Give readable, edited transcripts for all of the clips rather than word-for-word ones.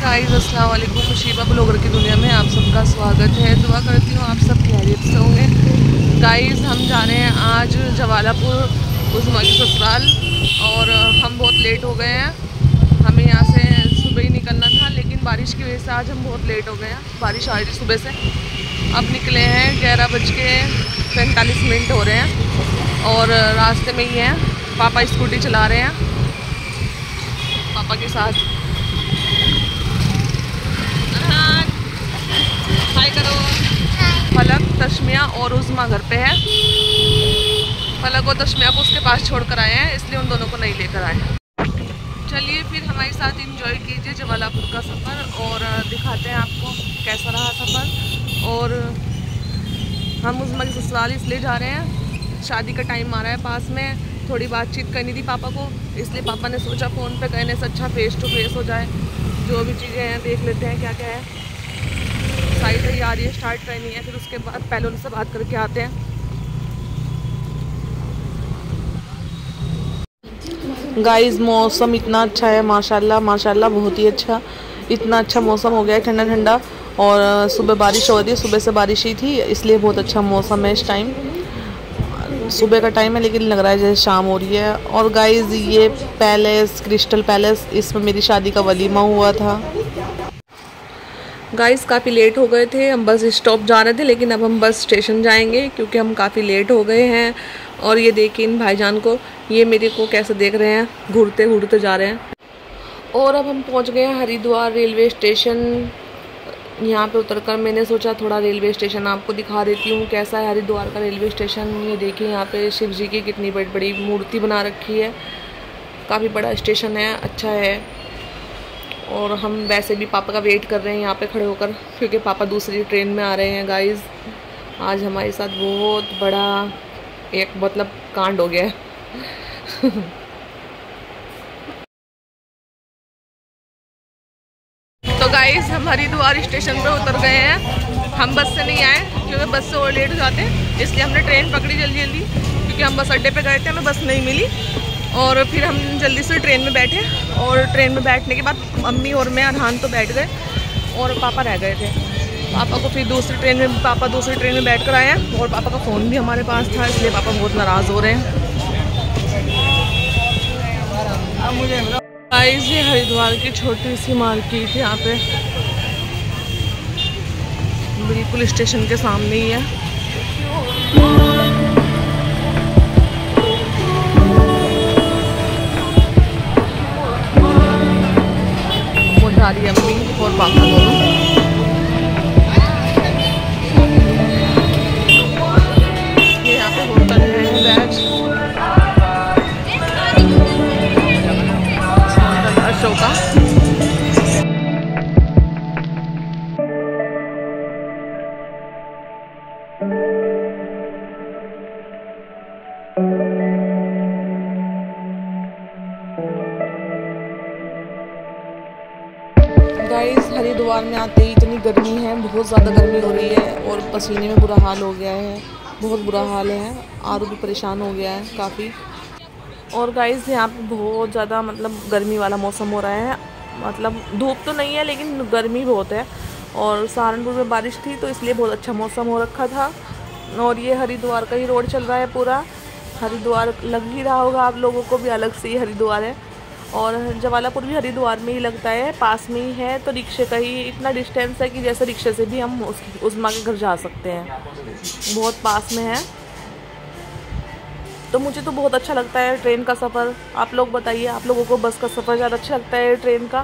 Guys अस्सलाम वालेकुम। मुशीबा blogger की दुनिया में आप सबका स्वागत है। दुआ करती हूँ आप सब खैरियत से होंगे। गाइस हम जा रहे हैं आज जवालापुर उज़्मा की ससुराल और हम बहुत लेट हो गए हैं। हमें यहाँ से सुबह ही निकलना था लेकिन बारिश की वजह से आज हम बहुत लेट हो गए हैं। बारिश आ रही थी सुबह से। अब निकले हैं 11:45 हो रहे हैं और रास्ते में ही हैं। पापा स्कूटी चला रहे हैं। पापा के साथ हाय करो। फलक, तशमिया और उज़्मा घर पे है। फलक और तशमिया को उसके पास छोड़ कर आए हैं, इसलिए उन दोनों को नहीं लेकर आए। चलिए फिर हमारे साथ इंजॉय कीजिए जवालापुर का सफ़र और दिखाते हैं आपको कैसा रहा सफ़र। और हम उज़्मा की ससुराल इसलिए जा रहे हैं, शादी का टाइम आ रहा है पास में। थोड़ी बातचीत करनी थी पापा को, इसलिए पापा ने सोचा फ़ोन पे कहने से अच्छा फेस टू फेस हो जाए। जो भी चीज़ें हैं देख लेते हैं क्या क्या है। सारी तैयारी स्टार्ट करनी है, फिर उसके बाद पहले उनसे बात करके आते हैं। गाइस मौसम इतना अच्छा है, माशाल्लाह माशाल्लाह, बहुत ही अच्छा। इतना अच्छा मौसम हो गया है, ठंडा ठंडा। और सुबह बारिश हो रही है, सुबह से बारिश ही थी, इसलिए बहुत अच्छा मौसम है इस टाइम। सुबह का टाइम है लेकिन लग रहा है जैसे शाम हो रही है। और गाइस ये पैलेस, क्रिस्टल पैलेस, इसमें मेरी शादी का वलीमा हुआ था। गाइस काफ़ी लेट हो गए थे, हम बस स्टॉप जा रहे थे लेकिन अब हम बस स्टेशन जाएंगे क्योंकि हम काफ़ी लेट हो गए हैं। और ये देखिए इन भाईजान को, ये मेरे को कैसे देख रहे हैं, घूरते घूरते जा रहे हैं। और अब हम पहुंच गए हैं हरिद्वार रेलवे स्टेशन। यहाँ पे उतरकर मैंने सोचा थोड़ा रेलवे स्टेशन आपको दिखा देती हूँ कैसा है हरिद्वार का रेलवे स्टेशन। ये देखिए यहाँ पे शिव जी की कितनी बड़ी बड़ी मूर्ति बना रखी है। काफ़ी बड़ा स्टेशन है, अच्छा है। और हम वैसे भी पापा का वेट कर रहे हैं यहाँ पे खड़े होकर क्योंकि पापा दूसरी ट्रेन में आ रहे हैं। गाइस आज हमारे साथ बहुत बड़ा एक मतलब कांड हो गया है। तो गाइस हम हरिद्वार स्टेशन पे उतर गए हैं। हम बस से नहीं आए क्योंकि बस से और लेट हो जाते हैं, इसलिए हमने ट्रेन पकड़ी जल्दी जल्दी क्योंकि हम बस अड्डे पे गए थे, हमें बस नहीं मिली। और फिर हम जल्दी से ट्रेन में बैठे और ट्रेन में बैठने के बाद मम्मी और मैं अरहान तो बैठ गए और पापा रह गए थे। पापा को फिर दूसरी ट्रेन में बैठ कर आए हैं और पापा का फ़ोन भी हमारे पास था, इसलिए पापा बहुत नाराज़ हो रहे हैं। गाइस ये हरिद्वार की छोटी सी मार्केट है, यहाँ पे बिल्कुल स्टेशन के सामने ही है। जा रही है अम्मी और पापा दोनों। ये यहाँ पे होटल है वेज अशोका। गाइस हरिद्वार में आते ही इतनी गर्मी है, बहुत ज़्यादा गर्मी हो रही है और पसीने में बुरा हाल हो गया है, बहुत बुरा हाल है। आरू भी परेशान हो गया है काफ़ी। और गाइस यहाँ पे बहुत ज़्यादा मतलब गर्मी वाला मौसम हो रहा है, मतलब धूप तो नहीं है लेकिन गर्मी बहुत है। और सहारनपुर में बारिश थी तो इसलिए बहुत अच्छा मौसम हो रखा था। और ये हरिद्वार का ही रोड चल रहा है पूरा। हरिद्वार लग ही रहा होगा आप लोगों को भी, अलग से ही हरिद्वार है। और जवालापुर भी हरिद्वार में ही लगता है, पास में ही है। तो रिक्शे का ही इतना डिस्टेंस है कि जैसे रिक्शे से भी हम उज़्मा के घर जा सकते हैं, बहुत पास में है। तो मुझे तो बहुत अच्छा लगता है ट्रेन का सफ़र। आप लोग बताइए, आप लोगों को बस का सफ़र ज़्यादा अच्छा लगता है ट्रेन का?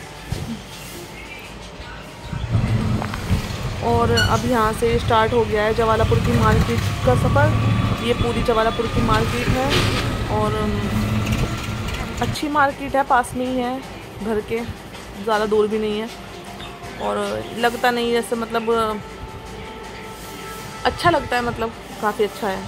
और अब यहाँ से स्टार्ट हो गया है जवालापुर की मार्केट का सफ़र। ये पूरी जवालापुर की मार्केट है और अच्छी मार्केट है, पास में ही है घर के, ज़्यादा दूर भी नहीं है। और लगता नहीं जैसे मतलब अच्छा लगता है, मतलब काफ़ी अच्छा है।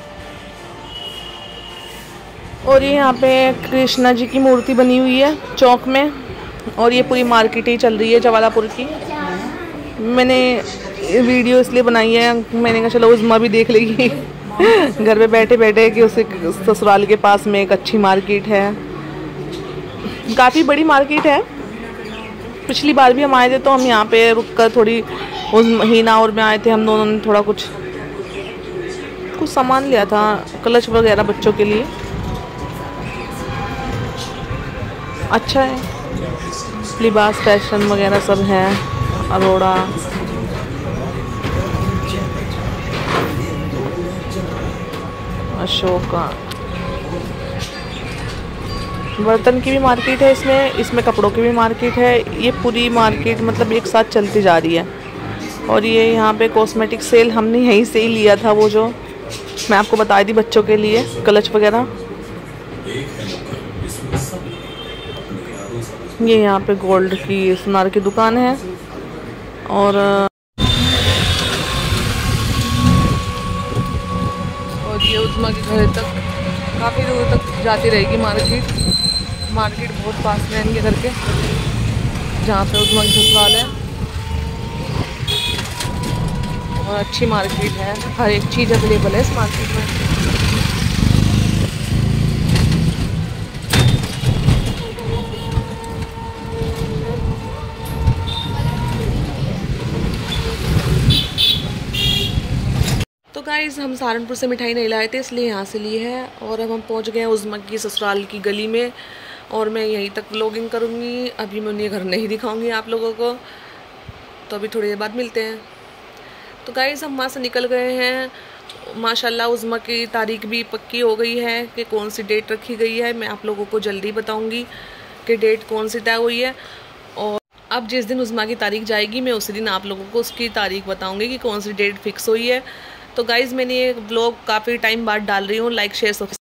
और ये यहाँ पे कृष्णा जी की मूर्ति बनी हुई है चौक में। और ये पूरी मार्केट ही चल रही है जवालापुर की। मैंने वीडियो इसलिए बनाई है, मैंने कहा चलो उज़्मा भी देख लेगी घर पे बैठे बैठे कि उसे ससुराल के पास में एक अच्छी मार्केट है, काफ़ी बड़ी मार्केट है। पिछली बार भी हम आए थे तो हम यहाँ पे रुक कर थोड़ी उस हीना और में आए थे, हम दोनों ने थोड़ा कुछ सामान लिया था, क्लच वगैरह बच्चों के लिए। अच्छा है, लिबास फैशन वगैरह सब है, अरोड़ा, अशोका। बर्तन की भी मार्केट है इसमें कपड़ों की भी मार्केट है। ये पूरी मार्केट मतलब एक साथ चलती जा रही है। और ये यहाँ पे कॉस्मेटिक सेल हमने यहीं से ही लिया था, वो जो मैं आपको बताई थी बच्चों के लिए क्लच वगैरह। ये यहाँ पे गोल्ड की सुनार की दुकान है। और ये उस्मा के घर तक काफ़ी दूर तक जाती रहेगी मार्केट बहुत पास में है इनके घर के, जहाँ पे उस्मा की ससुराल है। और अच्छी मार्केट है, हर एक चीज़ अवेलेबल है इस मार्केट में। तो गाइज़ हम सहारनपुर से मिठाई नहीं लाए थे, इसलिए यहाँ से लिए है। और अब हम पहुँच गए हैं उस्मा की ससुराल की गली में, और मैं यहीं तक व्लॉगिंग करूँगी। अभी मैं उन्हें घर नहीं दिखाऊँगी आप लोगों को, तो अभी थोड़ी देर बाद मिलते हैं। तो गाइज़ हम वहाँ से निकल गए हैं। माशाल्लाह उस्मा की तारीख भी पक्की हो गई है कि कौन सी डेट रखी गई है। मैं आप लोगों को जल्दी बताऊँगी कि डेट कौन सी तय हुई है। और अब जिस दिन उस्मा की तारीख जाएगी मैं उसी दिन आप लोगों को उसकी तारीख बताऊँगी कि कौन सी डेट फिक्स हुई है। तो गाइज़ मैंने ये व्लॉग काफ़ी टाइम बाद डाल रही हूँ। Like share